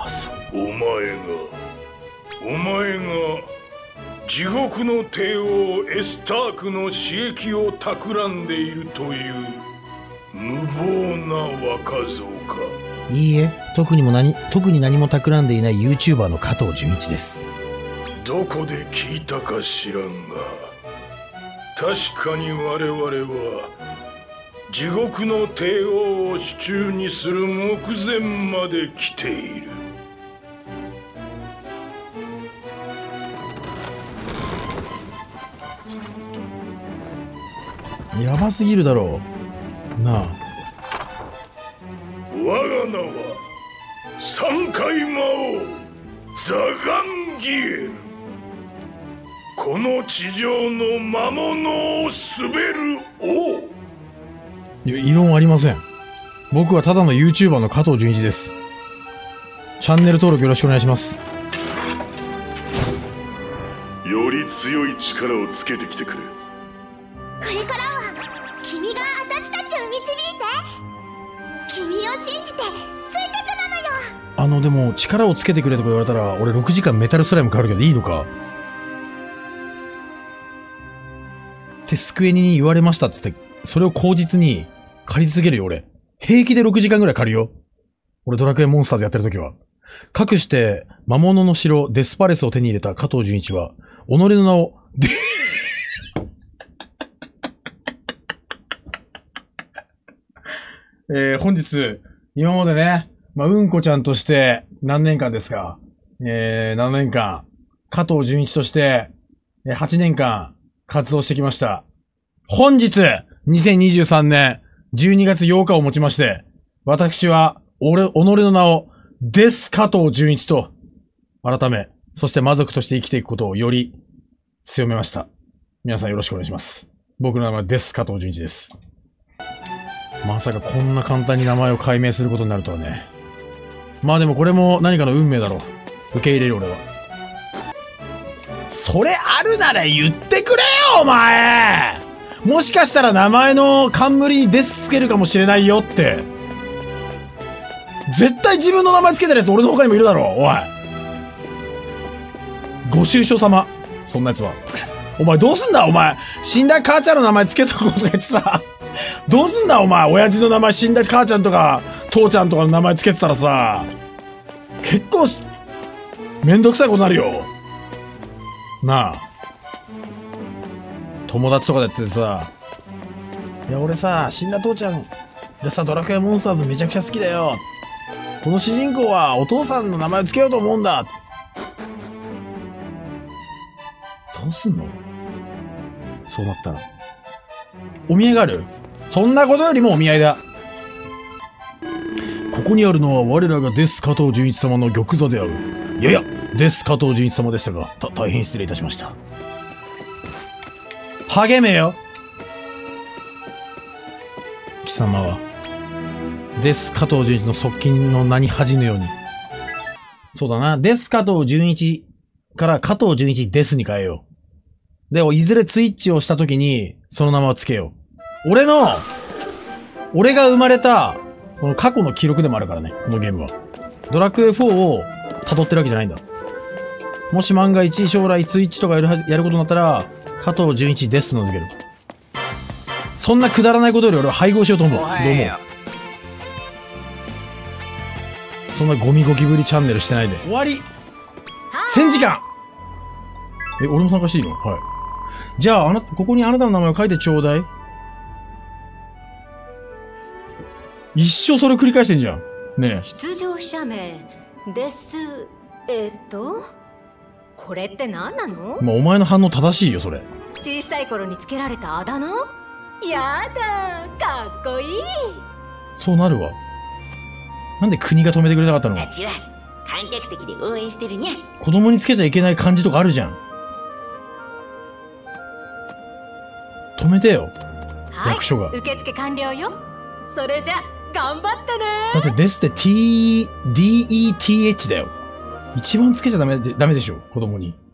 お前が地獄の帝王エスタークの刺激を企んでいるという無謀な若造か。 いいえ、特に何も企んでいない YouTuber の加藤純一です。 どこで聞いたか知らんが、確かに我々は地獄の帝王を手中にする目前まで来ている。 やばすぎるだろうなあ。 我が名は三界魔王ザガンギエル。この地上の魔物を統べる王。 いや、異論ありません。僕はただの YouTuber の加藤純一です。チャンネル登録よろしくお願いします。 より強い力をつけてきてくれ。 これからは君が私たちを導いて。君を信じてついてくなのよ。 でも力をつけてくれとか言われたら俺6時間メタルスライム変わるけどいいのかってスクエニに言われましたっつって、それを口実に借り続けるよ俺。平気で6時間ぐらい借りよ。俺ドラクエモンスターズやってる時は。かくして魔物の城デスパレスを手に入れた加藤純一は己の名を本日今までね、うんこちゃんとして何年間ですか、7年間加藤純一として8年間活動してきました。本日2023年12月8日をもちまして、私は己の名をデス加藤純一と改め、そして魔族として生きていくことをより強めました。皆さんよろしくお願いします。僕の名前はデス加藤純一です。まさかこんな簡単に名前を改名することになるとはね。まあでもこれも何かの運命だろう。受け入れる俺は。それあるなら言ってくれよお前。もしかしたら名前の冠にデスつけるかもしれないよって。絶対自分の名前つけてるやつ俺の他にもいるだろう。おい。ご愁傷様。そんなやつは。お前どうすんだお前。死んだ母ちゃんの名前つけたこと言ってさ。どうすんだお前。親父の名前死んだ母ちゃんとか父ちゃんとかの名前つけてたらさ。結構めんどくさいことになるよ。なあ。友達とかでやっててさ。いや俺さ、死んだ父ちゃんがさ、ドラクエモンスターズめちゃくちゃ好きだよ。この主人公はお父さんの名前をつけようと思うんだ。どうすんの？そうなったら。お見合いがある？そんなことよりもお見合いだ。ここにあるのは我らがデス加藤純一様の玉座である。いやいや、デス加藤純一様でしたが、大変失礼いたしました。励めよ。貴様は、デス加藤純一の側近の名に恥じぬように。そうだな、デス加藤純一から加藤純一デスに変えよう。で、いずれツイッチをしたときに、その名前をつけよう。俺が生まれた、この過去の記録でもあるからね、このゲームは。ドラクエ4を辿ってるわけじゃないんだ。もし万が一将来ツイッチとかやることになったら、加藤純一デスと名付ける。そんなくだらないことより俺は配合しようと思う。どう思う？そんなゴミゴキブリチャンネルしてないで。終わり !1000 時間俺も参加していいの？はい。じゃあ、ここにあなたの名前を書いてちょうだい。一生それを繰り返してんじゃん。ねえ。 出場者名です。これって何なの？ まあ、お前の反応正しいよ、それ。 小さい頃につけられたあだ名？やだ、かっこいい。 そうなるわ。なんで国が止めてくれなかったの？ あっちは観客席で応援してるにゃ。 子供につけちゃいけない漢字とかあるじゃん。止めてよ。 はい、 役所が。 受付完了よ。それじゃ頑張ってね。 だってデスって DETH だよ。一番つけちゃダメでしょ、子供に。